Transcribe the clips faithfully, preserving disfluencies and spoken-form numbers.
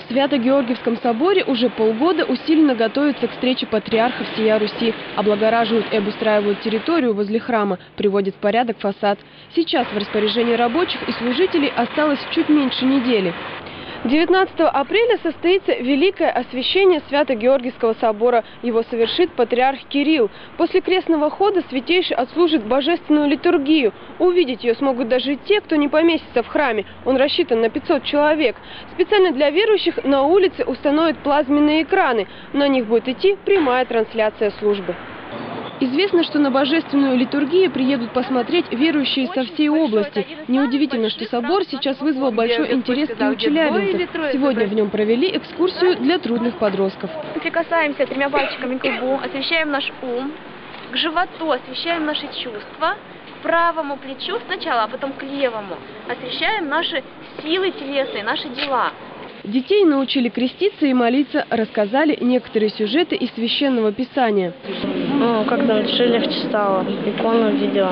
В Свято-Георгиевском соборе уже полгода усиленно готовятся к встрече патриархов всея Руси, облагораживают и обустраивают территорию возле храма, приводят в порядок фасад. Сейчас в распоряжении рабочих и служителей осталось чуть меньше недели. девятнадцатого апреля состоится Великое освящение Свято-Георгиевского собора. Его совершит патриарх Кирилл. После крестного хода святейший отслужит божественную литургию. Увидеть ее смогут даже те, кто не поместится в храме. Он рассчитан на пятьсот человек. Специально для верующих на улице установят плазменные экраны. На них будет идти прямая трансляция службы. Известно, что на божественную литургию приедут посмотреть верующие со всей области. Неудивительно, что собор сейчас вызвал большой интерес и у челябинцев. Сегодня в нем провели экскурсию для трудных подростков. Мы прикасаемся тремя пальчиками к лбу, освещаем наш ум, к животу освещаем наши чувства, к правому плечу сначала, а потом к левому освещаем наши силы телесные, наши дела. Детей научили креститься и молиться, рассказали некоторые сюжеты из Священного Писания. Ну, как дальше легче стало. Икону видела.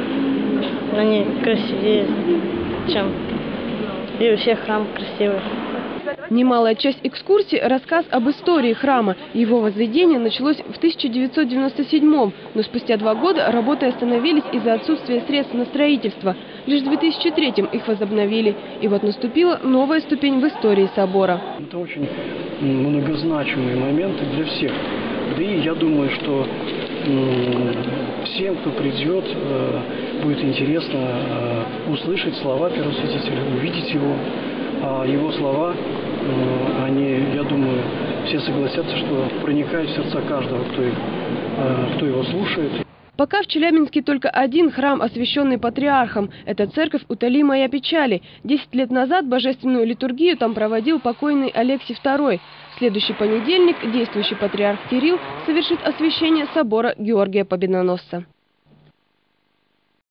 Они красивее, чем и у всех храм красивый. Немалая часть экскурсии – рассказ об истории храма. Его возведение началось в тысяча девятьсот девяносто седьмом, но спустя два года работы остановились из-за отсутствия средств на строительство. Лишь в две тысячи третьем их возобновили. И вот наступила новая ступень в истории собора. Это очень многозначимые моменты для всех. Да и я думаю, что всем, кто придет, будет интересно услышать слова первосвятителя, увидеть его. А его слова, они, я думаю, все согласятся, что проникают в сердца каждого, кто, их, кто его слушает. Пока в Челябинске только один храм, освященный патриархом. Это церковь «Утоли моя печали». Десять лет назад божественную литургию там проводил покойный Алексий второй. В следующий понедельник действующий патриарх Кирилл совершит освящение собора Георгия Победоносца.